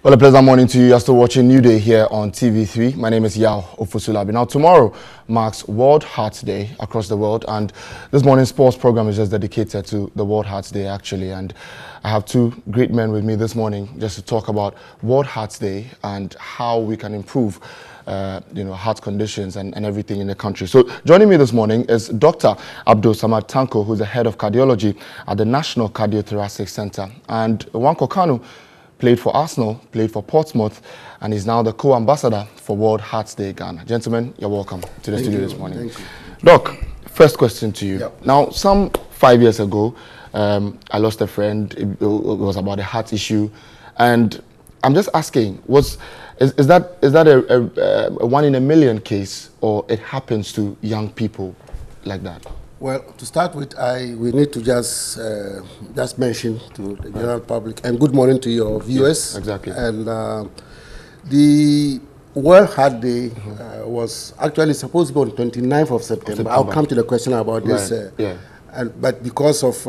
Well, a pleasant morning to you. You're still watching New Day here on TV3. My name is Yao Ofusulabi. Now, tomorrow marks World Heart Day across the world, and this morning's sports program is just dedicated to the World Heart Day, actually. And I have two great men with me this morning just to talk about World Heart Day and how we can improve heart conditions and everything in the country. So joining me this morning is Dr. Abdul Samad Tanko, who's the head of cardiology at the Ghana Cardiothoracic Centre, and Wanko Kanu played for Arsenal, played for Portsmouth, and is now the co-ambassador for World Heart Day Ghana. Gentlemen, you're welcome to the studio this morning. Thank you. Doc, first question to you. Yep. Now, some 5 years ago, I lost a friend. It was about a heart issue, and I'm just asking, is that a 1 in a million case, or it happens to young people like that? Well, to start with, we need to just mention to the general public, and good morning to your viewers. Yes, exactly. And the World Heart Day was actually supposed to be on 29th of September. I'll come to the question about this. But because of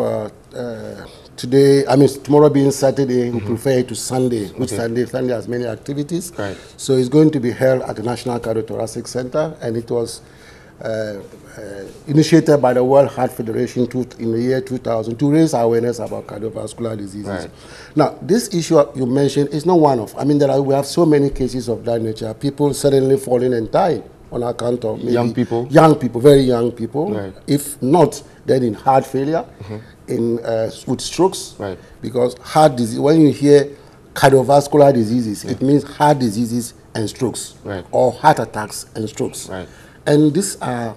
tomorrow being Saturday, we prefer it to Sunday, which Sunday has many activities. Right. So it's going to be held at the Ghana Cardiothoracic Centre, and it was initiated by the World Heart Federation in the year 2000 to raise awareness about cardiovascular diseases. Right. Now, this issue you mentioned is not one of. We have so many cases of that nature. People suddenly falling and dying on account of maybe young people, very young people. Right. If not, then in heart failure, with strokes. Right. Because heart disease. When you hear cardiovascular diseases, it means heart diseases and strokes, or heart attacks and strokes. Right. And these are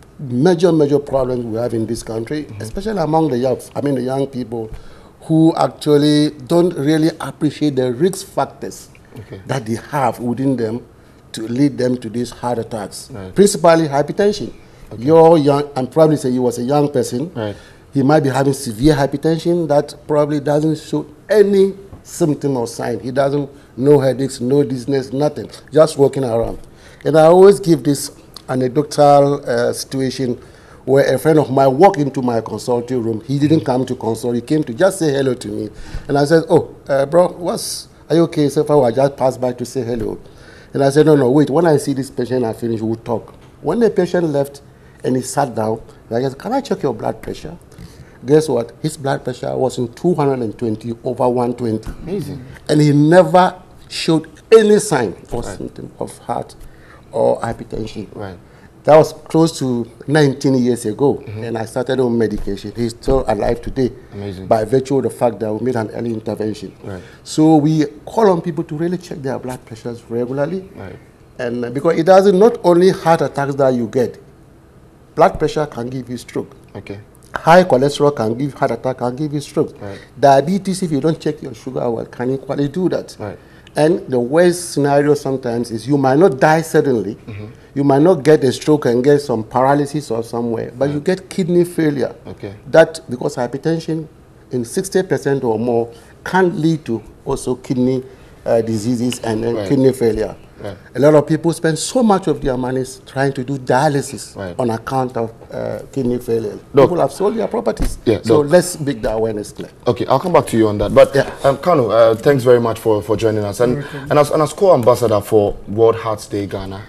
major problems we have in this country, especially among the young people who actually don't really appreciate the risk factors that they have within them to lead them to these heart attacks. Right. Principally hypertension. You're young, and probably say you was a young person. Right. He might be having severe hypertension that probably doesn't show any symptom or sign. He doesn't no headaches, no dizziness, nothing, just walking around. And I always give this anecdotal situation where a friend of mine walked into my consulting room. He didn't come to consult, he came to just say hello to me. And I said, bro, are you okay? So far, I just passed by to say hello. And I said, no, wait, when I see this patient, I finish, we'll talk. When the patient left and he sat down, I said, can I check your blood pressure? Guess what? His blood pressure was in 220 over 120. Amazing. And he never showed any sign or symptom of heart or hypertension. Right. That was close to 19 years ago, and I started on medication. He's still alive today. Amazing. By virtue of the fact that we made an early intervention. Right. So we call on people to really check their blood pressures regularly. Right. And because it doesn't not only heart attacks that you get, blood pressure can give you stroke. Okay. High cholesterol can give heart attack, can give you stroke. Right. Diabetes, if you don't check your sugar well, can equally do that. Right. And the worst scenario sometimes is you might not die suddenly, you might not get a stroke and get some paralysis or somewhere, but you get kidney failure. Okay. That, because hypertension in 60% or more can lead to also kidney diseases and kidney failure. Right. A lot of people spend so much of their money trying to do dialysis on account of kidney failure. Look, people have sold their properties. Yeah, so let's make the awareness clear. Okay, I'll come back to you on that. But Kanu, thanks very much for joining us. And as co-ambassador for World Heart Day Ghana,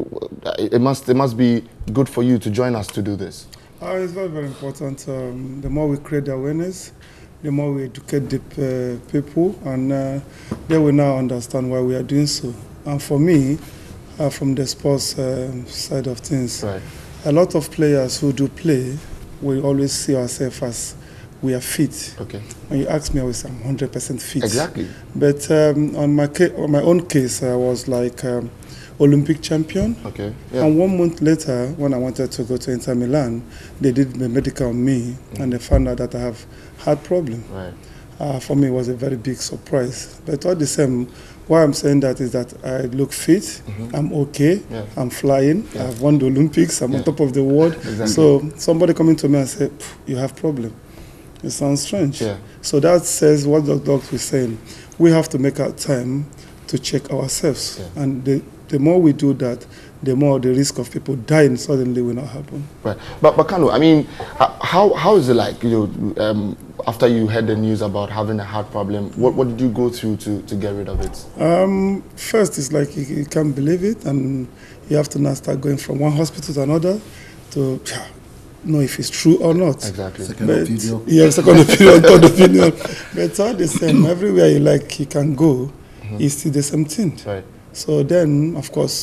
it must be good for you to join us to do this. It's very, very important. The more we create the awareness, the more we educate the people, and they will now understand why we are doing so. And for me, from the sports side of things, a lot of players who do play, we always see ourselves as we are fit. Okay. When you ask me, I was 100% fit. Exactly. But on my own case, I was like Olympic champion. Okay. Yeah. And 1 month later, when I wanted to go to Inter Milan, they did the medical on me, and they found out that I have heart problem. Right. For me, it was a very big surprise. But all the same, why I'm saying that is that I look fit, I'm okay, I'm flying, I've won the Olympics, I'm on top of the world. Exactly. So somebody coming to me and say, you have problem. It sounds strange. Yeah. So that says what the doctor is saying. We have to make our time to check ourselves. Yeah. And the more we do that, the more the risk of people dying suddenly will not happen. Right. But Kanu, how is it like? after you heard the news about having a heart problem, what did you go through to get rid of it? First, it's like you can't believe it, and you have to now start going from one hospital to another to know if it's true or not. Exactly. Second opinion. Yeah, second opinion, third opinion. But it's all the same. Everywhere you can go, it's still the same thing. Right. So then, of course,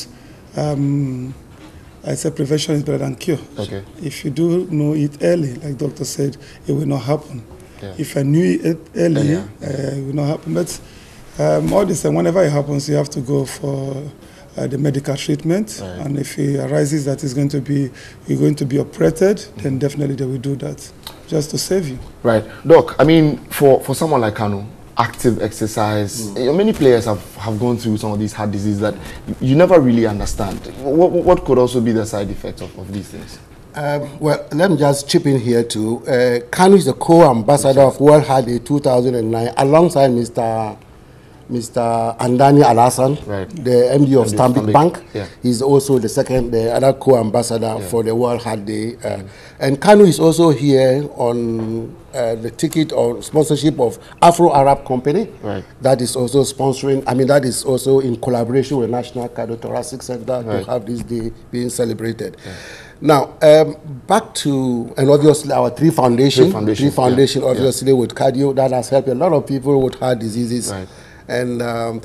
I say prevention is better than cure. Okay. If you do know it early, like doctor said, it will not happen. Yeah. If I knew it early, it will not happen. But all the same, whenever it happens, you have to go for the medical treatment. Right. And if it arises that you're going to be operated, then definitely they will do that, just to save you. Right. Doc, I mean, for someone like Kanu, active exercise, many players have gone through some of these heart diseases that you never really understand. What could also be the side effects of these things? Well, let me just chip in here too. Kanu is the co-ambassador of World Heart Day 2009 alongside Mr. Andani Alassan, right, the MD of Stanbic Bank. Yeah. He's also the other co-ambassador for the World Heart Day. And Kanu is also here on the ticket or sponsorship of Afro-Arab Company. Right. That is also sponsoring, that is also in collaboration with National Cardiothoracic Centre to have this day being celebrated. Yeah. Now, back to, and obviously our three foundation obviously with cardio, that has helped a lot of people with heart diseases. Right. And on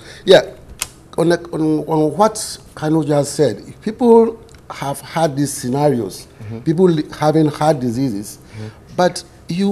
what Kanu just said, people have had these scenarios, people having heart diseases, but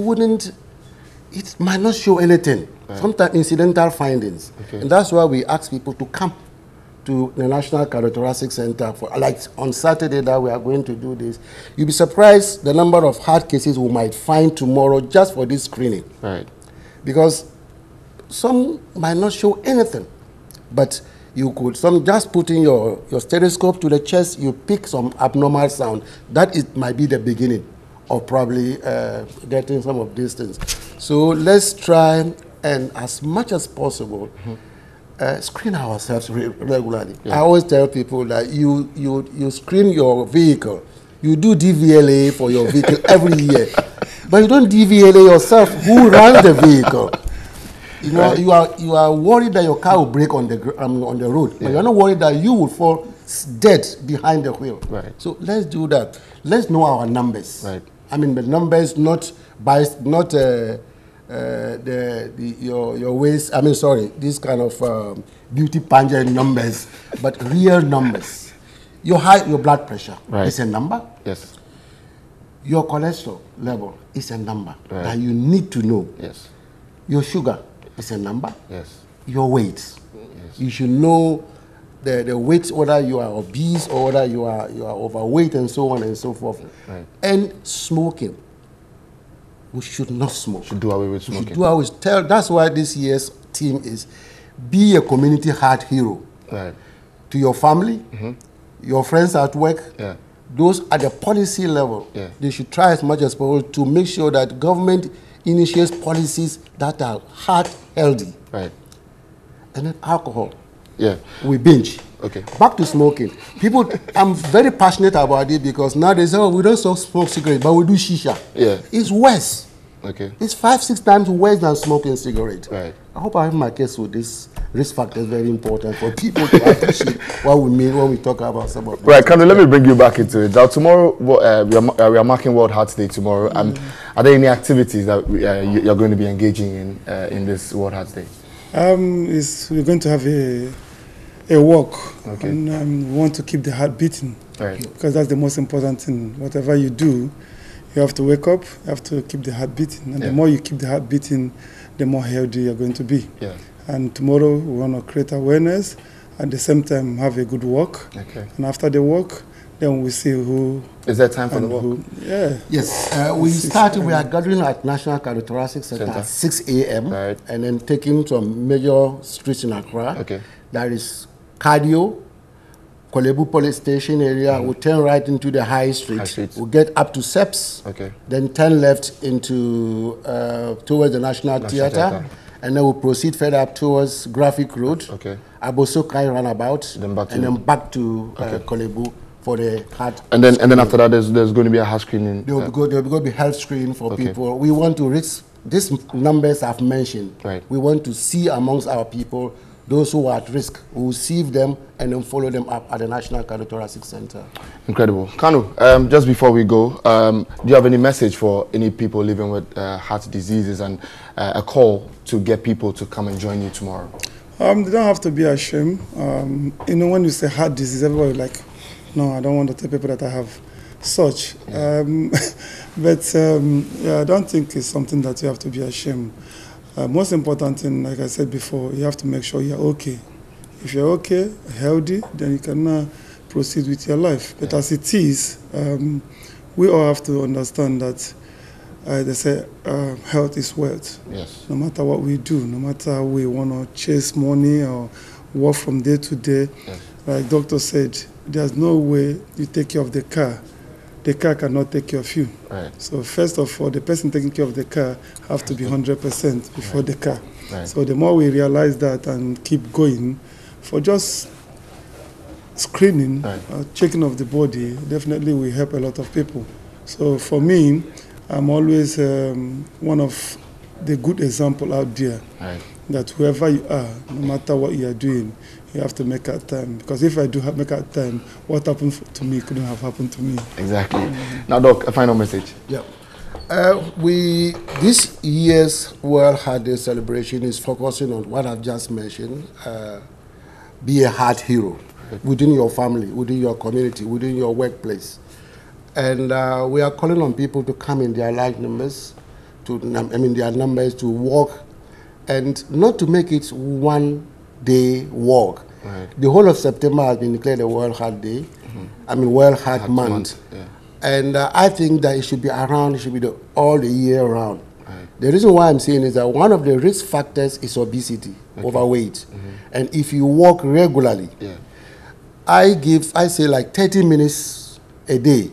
it might not show anything, sometimes incidental findings. And that's why we ask people to come to the National Cardiothoracic Centre for, like on Saturday that we are going to do this. You'll be surprised the number of heart cases we might find tomorrow just for this screening. Right. Because some might not show anything, but you could, just putting your stethoscope to the chest, you pick some abnormal sound. That might be the beginning of probably getting some of these things. So let's try and as much as possible, screen ourselves regularly. I always tell people that you screen your vehicle. You do DVLA for your vehicle every year, but you don't DVLA yourself. Who runs the vehicle? You are worried that your car will break on the road, but you're not worried that you will fall dead behind the wheel. Right. So let's do that. Let's know our numbers. Right. The numbers, not your waist. This kind of beauty pageant numbers, but real numbers. Your blood pressure is a number. Yes. Your cholesterol level is a number that you need to know. Yes. Your sugar is a number. Yes. Your weight. Yes. You should know the weight, whether you are obese or whether you are overweight and so on and so forth. Right. And smoking. We should not smoke. Should do away with smoking. Should do away with, that's why this year's theme is be a community heart hero. Right. To your family, your friends at work, those at the policy level, they should try as much as possible to make sure that government initiates policies that are heart healthy. Right. And then alcohol. Yeah. We binge. Okay. Back to smoking. People, I'm very passionate about it because now they say, oh, we don't smoke cigarettes, but we do shisha. Yeah. It's worse. Okay. It's 5-6 times worse than smoking cigarettes. Right. I hope I have my case with this. Risk factor is very important for people to appreciate what we mean when we talk about some of this. Right, Kanu, let me bring you back into it. Now, tomorrow, we are marking World Heart Day tomorrow. Are there any activities that you're going to be engaging in this World Heart Day? We're going to have a walk. Okay. And we want to keep the heart beating. Right. Because that's the most important thing. Whatever you do, you have to wake up, you have to keep the heart beating. And the more you keep the heart beating, the more healthy you're going to be. Yeah. And tomorrow we want to create awareness, at the same time have a good walk. Okay. And after the walk, then we see who. Is there time for the walk? Yes. We are gathering at National Cardiothoracic Centre at 6 a.m. Right. And then taking some major streets in Accra. Okay. That is Cardio, Kolebu Police Station area. We'll turn right into the High Street. We'll get up to Seps. Okay. Then turn left into towards the National Theatre. And then we'll proceed further up towards Graphic Road, Abosokai Runabout, and then back to Kolebu for the heart. And then after that, there's going to be a heart screening. There will be health screening for people. We want to reach these numbers I've mentioned, right, we want to see amongst our people those who are at risk. We will see them and then follow them up at the National Cardiothoracic Centre. Incredible. Kanu, just before we go, do you have any message for any people living with heart diseases and a call to get people to come and join you tomorrow? They don't have to be ashamed. You know, when you say heart disease, everybody like, no, I don't want to tell people that I have such. Yeah. Yeah, I don't think it's something that you have to be ashamed. Most important thing, like I said before, you have to make sure you're okay. If you're okay, healthy, then you can proceed with your life. But as it is, we all have to understand that they say health is wealth. Yes. No matter what we do, no matter how we want to chase money or work from day to day, yes, like doctor said, there's no way you take care of the car. The car cannot take care of you. Right. So first of all, the person taking care of the car have to be 100% before right, the car. Right. So the more we realize that and keep going, for just screening, right, checking of the body, definitely will help a lot of people. So for me, I'm always one of the good example out there, right, that whoever you are, no matter what you are doing, you have to make out time. Because if I do make out time, what happened to me couldn't have happened to me. Exactly. Now, Doc, a final message. Yeah. This year's World Heart Day celebration is focusing on what I've just mentioned. Be a heart hero within your family, within your community, within your workplace. And we are calling on people to come in their large numbers, their numbers to walk, and not to make it one day walk. Right. The whole of September has been declared a World Heart Day. Mm-hmm. World Heart Month. Yeah. And I think that it should be around, it should be all the year round. Right. The reason why I'm saying is that one of the risk factors is obesity, okay, overweight. Mm-hmm. And if you walk regularly, yeah, I say like 30 minutes a day,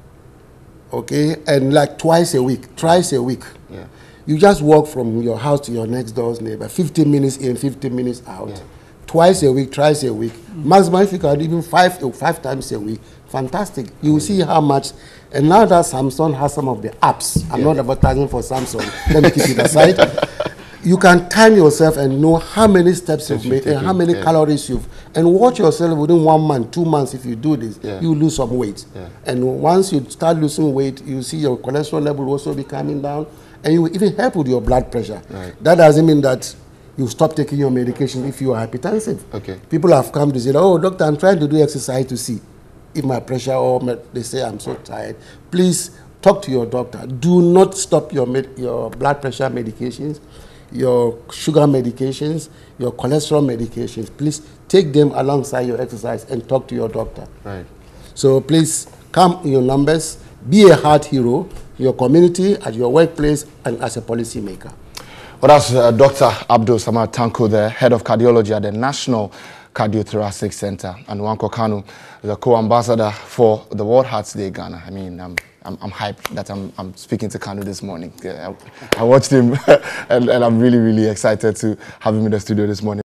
okay, and like thrice a week. Yeah. You just walk from your house to your next door's neighbor, 15 minutes in, 15 minutes out. Yeah. Twice a week, thrice a week. Mm-hmm. Maximum, if you can even five times a week, fantastic. You will see how much. And now that Samsung has some of the apps, I'm not advertising for Samsung, let me keep it aside. You can time yourself and know how many steps you've made and how many calories you've, and watch yourself within 1 month, 2 months. If you do this, you lose some weight. Yeah. And once you start losing weight, you see your cholesterol level also be coming down, and you will even help with your blood pressure. Right. That doesn't mean that you stop taking your medication if you are hypertensive. Okay. People have come to say, oh, doctor, I'm trying to do exercise to see if my pressure, or they say I'm so tired. Please talk to your doctor. Do not stop your blood pressure medications, your sugar medications, your cholesterol medications. Please take them alongside your exercise and talk to your doctor. Right. So please come in your numbers, be a heart hero in your community, at your workplace, and as a policymaker. Well, that's Dr. Abdul Samad Tanko, the head of cardiology at the National Cardiothoracic Centre, and Nwankwo Kanu, the co-ambassador for the World Heart Day Ghana. I mean, I'm hyped that I'm speaking to Kanu this morning. I watched him, and I'm really, really excited to have him in the studio this morning.